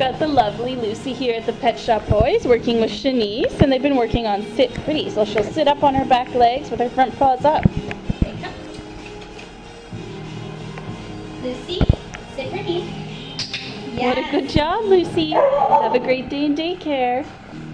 got the lovely Lucy here at the Pet Shop Boys working with Shanice, and they've been working on Sit Pretty. So she'll sit up on her back legs with her front paws up. There you go. Lucy, sit pretty. Yes. What a good job, Lucy. Have a great day in daycare.